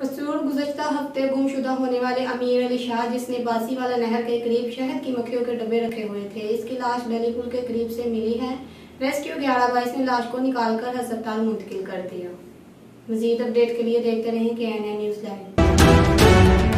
कसूर गुज़श्ता हफ्ते गुमशुदा होने वाले अमीर अली शाह, जिसने बासीवाला नहर के करीब शहद की मक्खियों के डब्बे रखे हुए थे, इसकी लाश डली पुल के करीब से मिली है। रेस्क्यू 1122 ने लाश को निकालकर अस्पताल मुंतकिल कर दिया। मज़ीद अपडेट के लिए देखते रहें KNN न्यूज़ लाइव।